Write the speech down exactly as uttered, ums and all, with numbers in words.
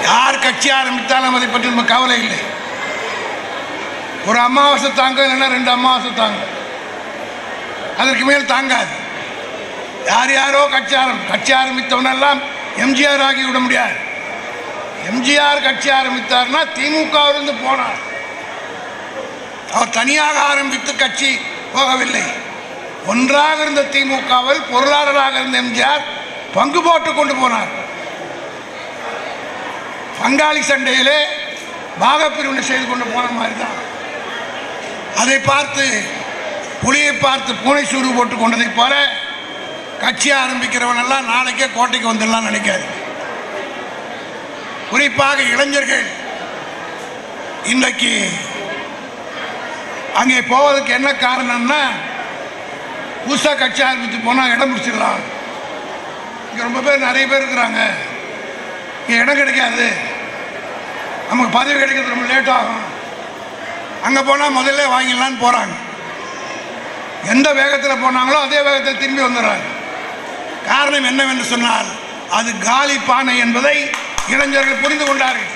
யார் கட்சி ஆரம்பித்தாலும் அதை பற்றி நம்ம கவலை இல்லை. ஒரு அமாவாசை தாங்க, இல்லைன்னா ரெண்டு அமாவாசை தாங்க, அதற்கு மேல் தாங்காது. யார் யாரோ கட்சி ஆரம்பி கட்சி ஆரம்பித்தவனெல்லாம் எம்ஜிஆர் ஆகிவிட முடியாது. எம்ஜிஆர் கட்சி ஆரம்பித்தார்னா திமுகவிலிருந்து போனார். அவர் தனியாக ஆரம்பித்து கட்சி போகவில்லை. ஒன்றாக இருந்த திமுகவில் பொருளாளராக இருந்த எம்ஜிஆர் பங்கு போட்டு கொண்டு போனார். பங்காளி சண்டையிலே பாகப்பிரிவினை செய்து கொண்டு போன மாதிரி தான். அதை பார்த்து புலியை பார்த்து பூனை சூறு போட்டு கொண்டதை போல கட்சி ஆரம்பிக்கிறவன் எல்லாம் நாளைக்கே கோட்டைக்கு வந்துடலாம் நினைக்காது. குறிப்பாக இளைஞர்கள் இன்றைக்கு அங்கே போவதற்கு என்ன காரணம்னா, புதுசாக கட்சி ஆரம்பித்து போனால் இடம் பிடிச்சிடலாம். இங்கே ரொம்ப பேர் நிறைய பேர் இருக்கிறாங்க, இங்கே இடம் கிடைக்காது, நமக்கு பதவி கிடைக்கிறது ரொம்ப லேட் ஆகும், அங்கே போனால் முதல்ல வாங்கிடலான்னு போகிறாங்க. எந்த வேகத்தில் போனாங்களோ அதே வேகத்தில் திரும்பி வந்துடுறாங்க. காரணம் என்னவென்று சொன்னால் அது காலி பானை என்பதை இளைஞர்கள் புரிந்து கொண்டார்கள்.